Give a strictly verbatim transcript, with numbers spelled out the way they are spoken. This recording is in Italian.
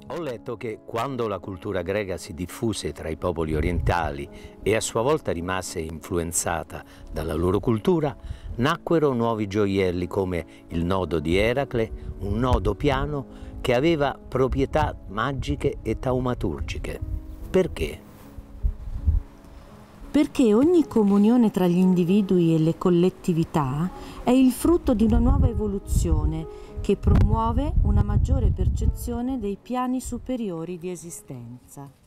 Ho letto che quando la cultura greca si diffuse tra i popoli orientali e a sua volta rimase influenzata dalla loro cultura, nacquero nuovi gioielli come il nodo di Eracle, un nodo piano che aveva proprietà magiche e taumaturgiche. Perché? Perché ogni comunione tra gli individui e le collettività è il frutto di una nuova evoluzione che promuove una maggiore percezione dei piani superiori di esistenza.